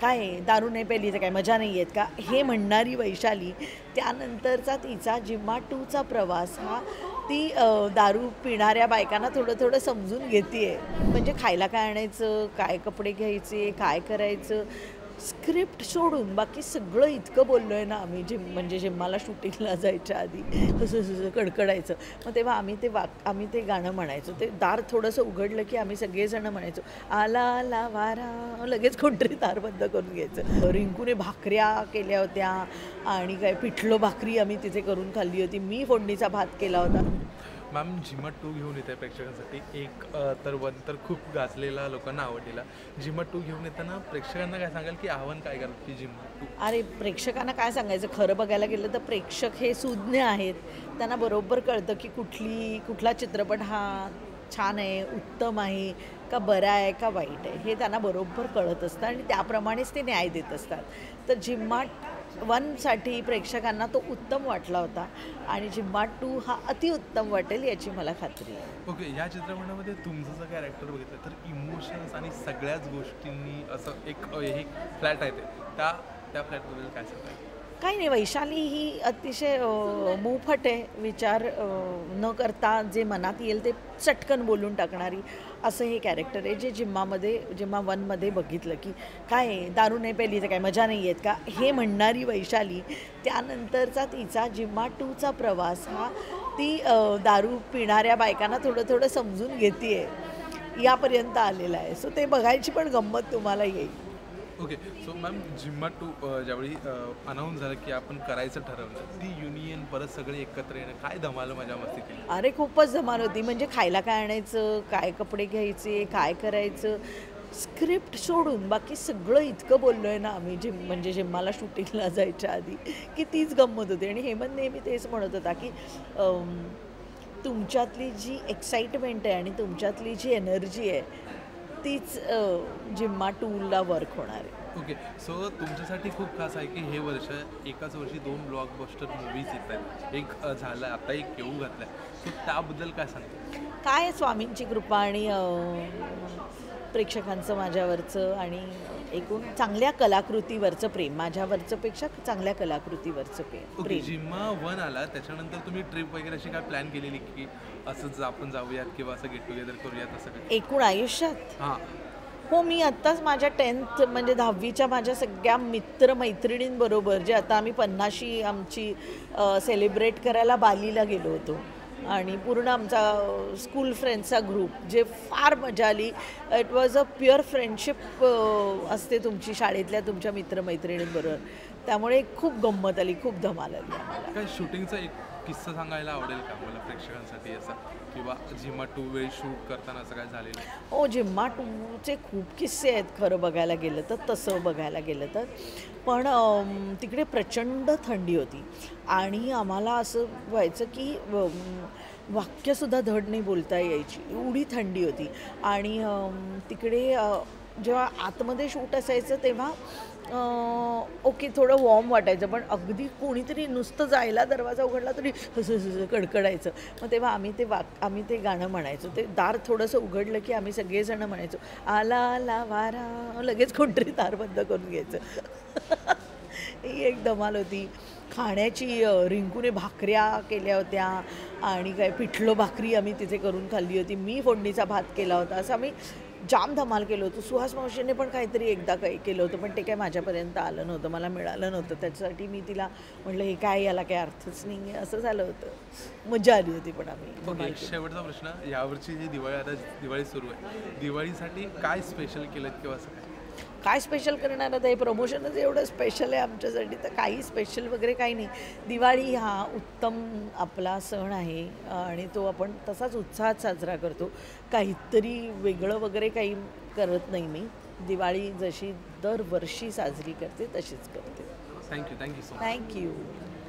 काय आहे, दारू नाही प्यायली तर काय मजा नाही येत का, हे म्हणणारी वैशाली त्यानंतरचा तिचा जिम्मा 2चा प्रवास हा ती दारू पिणाऱ्या बायकांना थोडं थोडं समजून घेते. म्हणजे खायला काय आणायचं, काय कपडे घ्यायचे, काय करायचं, स्क्रिप्ट सोडून बाकी सगळं इतकं बोललो आहे ना आम्ही. म्हणजे जिम्माला शूटिंगला जायच्या आधी असं कडकडायचं. मग तेव्हा आम्ही ते गाणं म्हणायचो. ते दार थोडंसं उघडलं की आम्ही सगळेजण म्हणायचो, आला आला वारा, लगेच कोणतरी दार बंद करून घ्यायचं. रिंकूने भाकऱ्या केल्या होत्या आणि काय पिठलं भाकरी आम्ही तिथे करून खाल्ली होती. मी फोडणीचा भात केला होता. मॅम झिम्मा 2 घेऊन येत आहे प्रेक्षकांसाठी. एक तर वन तर खूप गाजलेला, लोकांना आवडलेला. झिम्मा 2 घेऊन येताना प्रेक्षकांना काय सांगाल, की आव्हान काय कराल की झिम्मा 2? अरे प्रेक्षकांना काय सांगायचं, खरं बघायला गेलं तर प्रेक्षक हे सुज्ञ आहेत. त्यांना बरोबर कळतं की कुठला चित्रपट हा छान आहे, उत्तम आहे का बरा आहे का वाईट आहे, हे त्यांना बरोबर कळत असतं आणि त्याप्रमाणेच ते न्याय देत असतात. तर जिम्मा 1साठी प्रेक्षकांना तो उत्तम वाटला होता आणि जिम्मा 2 हा अतिउत्तम वाटेल याची मला खात्री आहे. ओके, या चित्रपटामध्ये तुमचं जर कॅरेक्टर बघितलं तर इमोशन्स आणि सगळ्याच गोष्टींनी असं एक हे फ्लॅट आहे ते, त्या फ्लॅटबद्दल काय सांगाल? काही नाही, वैशाली ही अतिशय मोफट आहे. विचार न करता जे मनात येईल ते चटकन बोलून टाकणारी असं हे कॅरेक्टर आहे, जे जिम्मा 1मध्ये बघितलं की काय आहे, दारू नाही प्यायली तर काय मजा नाही येत का, हे म्हणणारी वैशाली त्यानंतरचा तिचा जिम्मा 2चा प्रवास हा ती दारू पिणाऱ्या बायकांना थोडं थोडं समजून घेते यापर्यंत आलेला आहे. सो ते बघायची पण गंमत तुम्हाला येईल. ओके, सो मॅम झिम्मा 2 ज्यावेळी अनाऊन्स झालं की आपण करायचं ठरवलं, ती युनियन परत सगळे एकत्र येणं, काय धमाल मजा मस्ती केली? अरे खूपच धमाल होती. म्हणजे खायला काय आणायचं, काय कपडे घ्यायचे, काय करायचं, स्क्रिप्ट सोडून बाकी सगळं इतकं बोललो आहे ना आम्ही. म्हणजे जिम्माला शूटिंगला जायच्या आधी की तीच गंमत होती. आणि हेमंत नेहमी तेच म्हणत होता की तुमच्यातली जी एक्साइटमेंट आहे आणि तुमच्यातली जी एनर्जी आहे तीच जिम्मा 2ला वर्क होणार आहे. ओके, सो तुमच्यासाठी खूप खास आहे की हे वर्ष एकाच वर्षी 2 ब्लॉकबस्टर मूवीज येत आहेत. एक झालं, आता एक येऊ घातला आहे. सो त्याबद्दल काय सांगता? काय स्वामींची कृपा आणि प्रेक्षकांचं माझ्यावरचं आणि एकूण चांगल्या कलाकृतीवरचं प्रेम, माझ्यावरचं पेक्षा चांगल्या कलाकृतीवरचं ओके, प्रेम. जिम्मा 1 आला त्याच्यानंतर तुम्ही ट्रिप वगैरे अशी काय प्लॅन केलेली की असंच आपण जाऊयात किंवा असं गेट टुगेदर करूयात असं काय? एकूण आयुष्यात हां. हो, मी आत्ताच माझ्या 10th म्हणजे 10वीच्या माझ्या सगळ्या मित्रमैत्रिणींबरोबर, जे आता आम्ही 50शी आमची सेलिब्रेट करायला बालीला गेलो होतो आणि पूर्ण आमचा स्कूल फ्रेंड्सचा ग्रुप, जे फार मजा आली. It was a pure friendship असते तुमची शाळेतल्या तुमच्या मित्रमैत्रिणींबरोबर. त्यामुळे खूप गंमत आली, खूप धमाल आली आम्हाला. काय शूटिंगचा एक किस्सा सांगायला आवडेल का मला प्रेक्षकांसाठी असा, किंवा जिम्मा 2 वेळी शूट करताना असं काय झालेलं? हो, जिम्मा 2चे खूप किस्से आहेत खरं बघायला गेलं तर, तसं बघायला गेलं तर. पण तिकडे प्रचंड थंडी होती आणि आम्हाला असं व्हायचं की वाक्यसुद्धा धड नाही बोलता यायची, एवढी थंडी होती. आणि तिकडे जेव्हा आतमध्ये शूट असायचं तेव्हा ओके थोडं वॉर्म वाटायचं, पण अगदी कोणीतरी नुसतं जायला दरवाजा उघडला तरी असं कडकडायचं. मग तेव्हा आम्ही ते गाणं म्हणायचो. ते दार थोडंसं उघडलं की आम्ही सगळेजण म्हणायचो, आला आला वारा, लगेच कोणतरी दार बंद करून घ्यायचं. ही एक धमाल होती. खाण्याची रिंकूने भाकऱ्या केल्या होत्या आणि काय पिठलं भाकरी आम्ही तिथे करून खाल्ली होती. मी फोडणीचा भात केला होता. असं आम्ही जाम धमाल केलं होतं. सुहास मावशीने पण काहीतरी एकदा काही केलं होतं, पण ते काय माझ्यापर्यंत आलं नव्हतं, मला मिळालं नव्हतं. त्याच्यासाठी मी तिला म्हटलं हे काय, याला काही अर्थच नाही आहे, असं झालं होतं. मजा आली होती पण आम्ही धमाल केली. शेवटचा प्रश्न, यावरची जी दिवाळी, आता दिवाळी सुरू आहे, दिवाळीसाठी काय स्पेशल केलं किंवा असं काय स्पेशल करणार आता, हे प्रमोशनच एवढं स्पेशल आहे आमच्यासाठी, तर काही स्पेशल वगैरे काही नाही. दिवाळी हा उत्तम आपला सण आहे आणि तो आपण तसाच उत्साहात साजरा करतो. काहीतरी वेगळं वगैरे काही करत नाही मी. दिवाळी जशी दरवर्षी साजरी करते तशीच करते. Thank you so much. थँक्यू.